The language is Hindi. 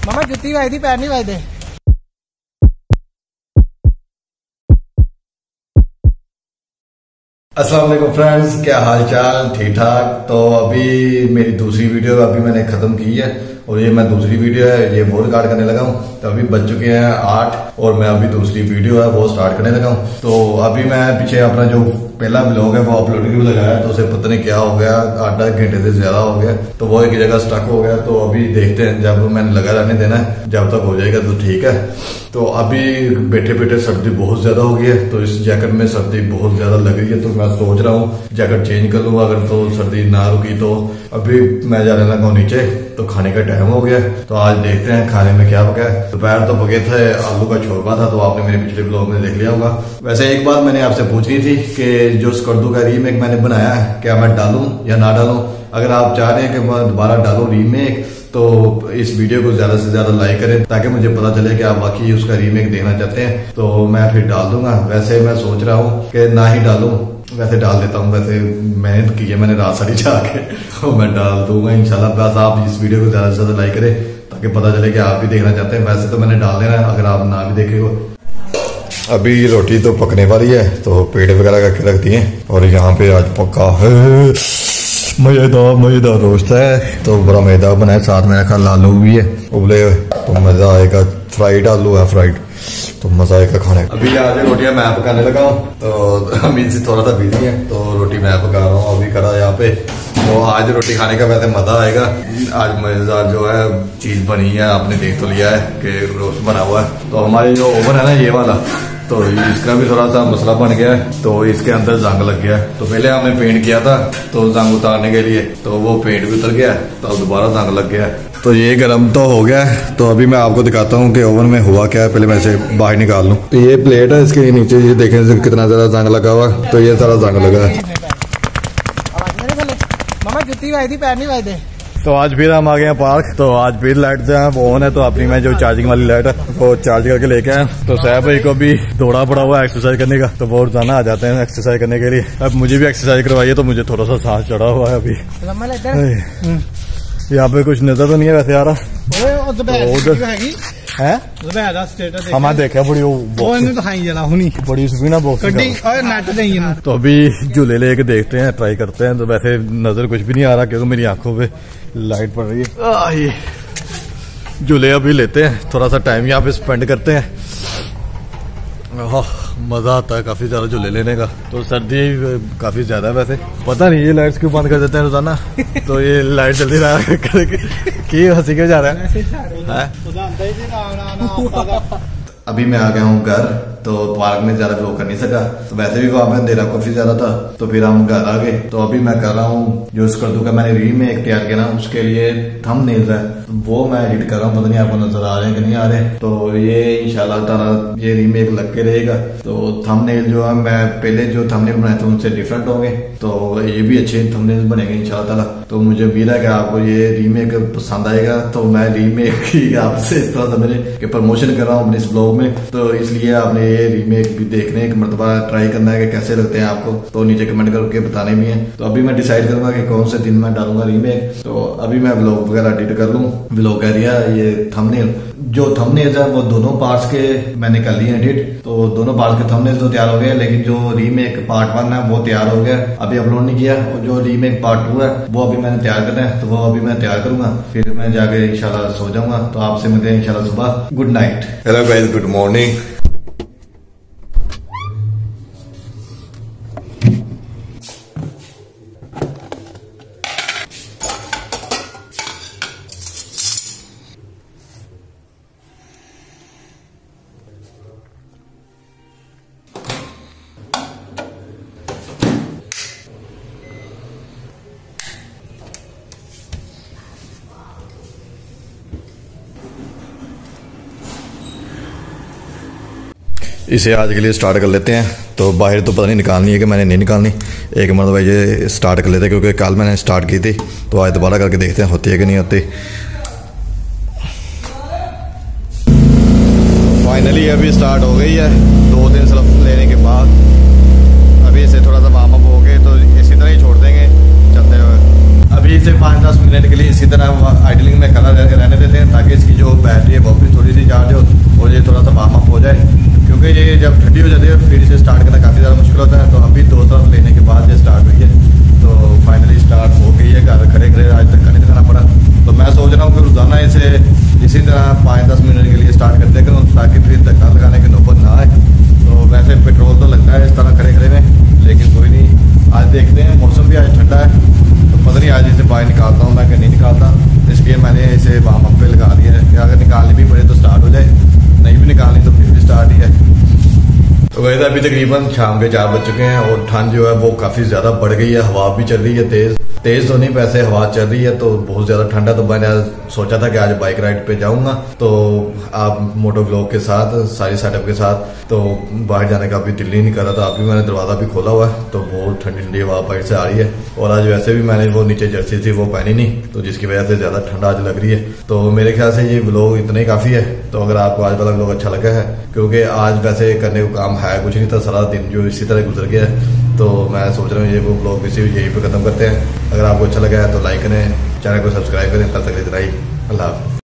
मामा जुत्ती वाई थी, पैर नहीं वाई थे। अस्सलाम वालेकुम फ्रेंड्स, क्या हाल चाल? ठीक ठाक। तो अभी मेरी दूसरी वीडियो अभी मैंने खत्म की है और ये मैं दूसरी वीडियो है ये वो रिकॉर्ड करने लगा हूँ। तो अभी बज चुके हैं 8 और मैं अभी दूसरी वीडियो है वो स्टार्ट करने लगा हूँ। तो अभी मैं पीछे अपना जो पहला व्लॉग है वो अपलोड भी लगाया, तो उसे पता नहीं क्या हो गया, 8-10 घंटे से ज्यादा हो गया, तो वो एक जगह स्टक हो गया। तो अभी देखते हैं, जब मैंने लगा रहने देना है, जब तक हो जाएगा तो ठीक है। तो अभी बैठे बैठे सर्दी बहुत ज्यादा हो गई है, तो इस जैकेट में सर्दी बहुत ज्यादा लग रही है। तो मैं सोच रहा हूँ जैकेट चेंज कर लूँ, अगर तो सर्दी ना रुकी तो। अभी मैं जाने लगा हूँ नीचे, तो खाने का टाइम हो गया। तो आज देखते हैं खाने में क्या पका है। दोपहर तो पके थे, आलू का शोरबा था, तो आपने मेरे पिछले ब्लॉग में देख लिया होगा। वैसे एक बात मैंने आपसे पूछनी थी कि जो स्कर्दू का रीमेक मैंने बनाया है, क्या मैं डालूं या ना डालूं? अगर आप चाह रहे हैं कि मैं दोबारा डालूं रीमेक, तो इस वीडियो को ज्यादा से ज्यादा लाइक करें, ताकि मुझे पता चले कि आप वाकई उसका रीमेक देखना चाहते हैं, तो मैं फिर डाल दूंगा। वैसे मैं सोच रहा हूँ कि ना ही डालूं, वैसे डाल देता हूँ। वैसे मेहनत की है मैंने रात सारी जाके, तो मैं डाल दूंगा इंशाल्लाह। बस आप इस वीडियो को ज्यादा से ज्यादा लाइक करें, ताकि पता चले कि आप भी देखना चाहते हैं। वैसे तो मैंने डाल देना है, अगर आप ना भी देखे। अभी रोटी तो पकने वाली है, तो पेड़ वगैरह करके रख दिए, और यहाँ पे आज पक्का है मजेदार रोस्ट है। तो बड़ा मजेदार बना है, साथ में रखा आलू भी है उबले हुए, तो मजा आएगा। फ्राइड आलू है, फ्राइड, तो मजा आएगा खाने का। अभी आज रोटियां मैं पकाने लगा हूँ, तो अमीन से थोड़ा सा बिजी है, तो रोटी मैं पका रहा हूँ अभी खड़ा यहाँ पे। तो आज रोटी खाने का वैसे मजा आएगा। आज मजेदार जो है चीज बनी है, आपने देख तो लिया है कि रोस्ट बना हुआ है। तो हमारे जो ओवन है ना ये वाला, तो इसका भी थोड़ा सा मसला बन गया है, तो इसके अंदर जंग लग गया है। तो पहले हमने पेंट किया था, तो जंग उतारने के लिए, तो वो पेंट भी उतर गया, तो दोबारा जंग लग गया। तो ये गर्म तो हो गया है। तो अभी मैं आपको दिखाता हूँ कि ओवन में हुआ क्या है। पहले मैं इसे बाहर निकाल लूँ। तो ये प्लेट है, इसके नीचे ये देखें कितना ज्यादा जंग लगा हुआ, तो ये सारा जंग लगा है। मामा जुत्ती वाई थी, पैर नहीं वाई थे। तो आज फिर हम आ गए हैं पार्क। तो आज फिर लाइट जो है वो ऑन है, तो अपनी मैं जो चार्जिंग वाली लाइट है वो चार्ज करके लेके आए। तो साहब भाई को भी दौड़ा पड़ा हुआ है एक्सरसाइज करने का, तो वो रोजाना आ जाते हैं एक्सरसाइज करने के लिए। अब मुझे भी एक्सरसाइज करवाइए, तो मुझे थोड़ा सा सांस चढ़ा हुआ है अभी। यहाँ पे कुछ नजर तो नहीं है वैसे आ रहा है। हमारे देखा बड़ी बड़ी सुना बहुत। तो अभी झूले लेके देखते हैं, ट्राई करते हैं। तो वैसे नजर कुछ भी नहीं आ रहा, क्योंकि मेरी आंखों पे लाइट पड़ रही है। झूले अभी लेते हैं, थोड़ा सा टाइम यहाँ पे स्पेंड करते हैं। मजा आता है काफी ज्यादा झूले लेने का। तो सर्दी काफी ज्यादा है वैसे, पता नहीं ये लाइट्स क्यों बंद कर देते हैं रोजाना। तो ये लाइट जल्दी रहा कि हंसी क्यों जा रहा है। अभी मैं आ गया हूँ घर, तो पार्क में ज्यादा व्लॉग कर नहीं सका। तो वैसे भी वहां पे अंधेरा काफी ज्यादा था, तो फिर हम घर आ गए। तो अभी मैं कर रहा हूँ जो स्कर्दू का मैंने रीमेक तैयार किया ना, उसके लिए थंबनेल्स है, तो वो मैं एडिट कर रहा हूँ। पता नहीं आपको नजर आ रहे हैं कि नहीं आ रहे। तो ये इंशाल्लाह ताला ये रीमेक लग के रहेगा। तो थंबनेल जो है, मैं पहले जो थंबनेल बनाए थे उनसे डिफरेंट होंगे, तो ये भी अच्छे थंबनेल बनेंगे इंशाल्लाह ताला। तो मुझे उम्मीद है कि आपको ये रीमेक पसंद आएगा। तो मैं रीमेक की आपसे इस तरह समझे कि प्रमोशन कर रहा हूँ अपने इस ब्लॉग में, तो इसलिए आपने ये रीमेक भी देखने एक मरतबा ट्राई करना है कि कैसे लगते हैं आपको। तो नीचे कमेंट करके बताने भी हैं। तो अभी मैं डिसाइड करूंगा कि कौन से दिन मैं डालूंगा रीमेक। तो अभी मैं व्लॉग वगैरह एडिट कर लूँ। व्लॉग कह दिया ये थंबनेल, जो थंबनेल्स है वो दोनों पार्ट्स के मैंने कर लिए एडिट। तो दोनों पार्ट के थंबनेल्स तो तैयार हो गए, लेकिन जो रीमेक पार्ट 1 है वो तैयार हो गया, अभी अपलोड नहीं किया। और जो रीमेक पार्ट 2 है वो अभी मैंने तैयार करना है, तो वो अभी मैं तैयार करूंगा, फिर मैं जाके इंशाल्लाह सो जाऊंगा। तो आपसे मिलते हैं इंशाल्लाह सुबह। Good night. Hello guys, good morning. इसे आज के लिए स्टार्ट कर लेते हैं। तो बाहर तो पता नहीं निकालनी है कि मैंने नहीं निकालनी, एक मतलब ये स्टार्ट कर लेते हैं, क्योंकि कल मैंने स्टार्ट की थी। तो आज दोबारा करके देखते हैं होती है कि नहीं होती। फाइनली अभी स्टार्ट हो गई है 2-3 स्लफ लेने के बाद। अभी इसे थोड़ा सा वार्म अप हो गए, तो इसी तरह ही छोड़ देंगे चलते हुए। अभी इसे 5-10 मिनट के लिए इसी तरह आइडलिंग में खड़ा रहने देते हैं ताकि इसकी जो बैटरी है वो भी थोड़ी सी चार्ज हो और ये थोड़ा सा वार्म अप हो जाए, क्योंकि ये जब ठंडी हो जाती है फिर इसे स्टार्ट करना काफ़ी ज़्यादा मुश्किल होता है। तो अभी 2 तरफ लेने के बाद ये स्टार्ट हुई है, तो फाइनली स्टार्ट हो गई है। घर खड़े खड़े आज तक नहीं दिखाना पड़ा, तो मैं सोच रहा हूँ कि रोज़ाना इसे इसी तरह 5-10 मिनट के लिए स्टार्ट करते करूँ ताकि फिर धक्का लगाने की नौबत ना आए। तो वैसे पेट्रोल तो लगता है इस तरह खड़े खड़े में, लेकिन कोई नहीं, आज देखते हैं। मौसम भी आज ठंडा है, तो पता नहीं आज इसे बाहर निकालता हूँ मैं कि नहीं निकालता, इसलिए मैंने इसे वार्म अप पे लगा दिया है कि अगर निकालनी भी पड़े तो स्टार्ट हो जाए, नहीं भी निकालनी तो फिर भी स्टार्ट ही है। तो वैसे अभी तकरीबन शाम के 4 बज चुके हैं और ठंड जो है वो काफ़ी ज़्यादा बढ़ गई है। हवा भी चल रही है तेज़ तो नहीं, वैसे हवा चल रही है तो बहुत ज़्यादा ठंड है। तो मैंने सोचा था कि आज बाइक राइड पे जाऊंगा, तो आप मोटो व्लॉग के साथ सारी सेटअप के साथ, तो बाहर जाने का अभी दिल ही नहीं कर रहा था। अभी मैंने दरवाज़ा भी खोला हुआ है, तो बहुत ठंडी ठंडी हवा बाहर से आ रही है। और आज वैसे भी मैंने वो नीचे जर्सी थी वो पहनी नहीं, तो जिसकी वजह से ज़्यादा ठंड आज लग रही है। तो मेरे ख्याल से ये व्लॉग इतना ही काफ़ी है। तो अगर आपको आज वाला व्लॉग अच्छा लगा है, क्योंकि आज वैसे करने को काम है कुछ नहीं था, सारा दिन जो इसी तरह गुजर गया है, तो मैं सोच रहा हूँ ये वो ब्लॉग इसी यहीं पे खत्म करते हैं। अगर आपको अच्छा लगा है तो लाइक करें, चैनल को सब्सक्राइब करें। तब तक इतना ही, अल्लाह हाफ़िज़।